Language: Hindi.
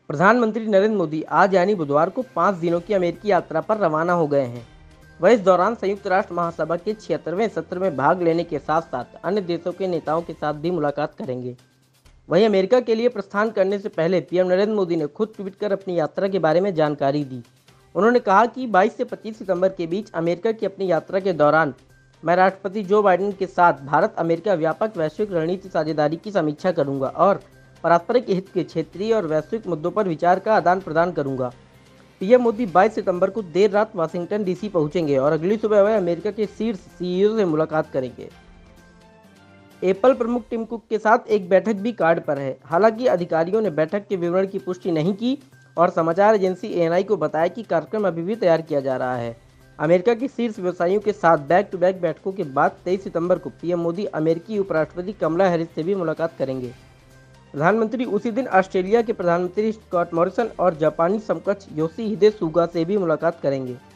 प्रधानमंत्री नरेंद्र मोदी आज यानी बुधवार को 5 दिनों की अमेरिकी यात्रा पर रवाना हो गए हैं। वह इस दौरान संयुक्त राष्ट्र महासभा के 76वें सत्र में भाग लेने के साथ साथ अन्य देशों के नेताओं के साथ भी मुलाकात करेंगे। वहीं अमेरिका के लिए प्रस्थान करने से पहले पीएम नरेंद्र मोदी ने खुद ट्वीट कर अपनी यात्रा के बारे में जानकारी दी। उन्होंने कहा कि 22 से 25 सितंबर के बीच अमेरिका की अपनी यात्रा के दौरान मैं राष्ट्रपति जो बाइडेन के साथ भारत अमेरिका व्यापक वैश्विक रणनीति साझेदारी की समीक्षा करूंगा और पारस्परिक हित के क्षेत्रीय और वैश्विक मुद्दों पर विचार का आदान प्रदान करूंगा। पीएम मोदी 22 सितंबर को देर रात वाशिंगटन डीसी पहुंचेंगे और अगली सुबह वह अमेरिका के शीर्ष सीईओ से मुलाकात करेंगे। एप्पल प्रमुख टिम कुक के साथ एक बैठक भी कार्ड पर है। हालांकि अधिकारियों ने बैठक के विवरण की पुष्टि नहीं की और समाचार एजेंसी एएनआई को बताया कि कार्यक्रम अभी भी तैयार किया जा रहा है। अमेरिका के शीर्ष व्यवसायियों के साथ बैक टू बैक बैठकों के बाद 23 सितंबर को पीएम मोदी अमेरिकी उपराष्ट्रपति कमला हैरिस से भी मुलाकात करेंगे। प्रधानमंत्री उसी दिन ऑस्ट्रेलिया के प्रधानमंत्री स्कॉट मॉरिसन और जापानी समकक्ष योशिहिदे सुगा से भी मुलाकात करेंगे।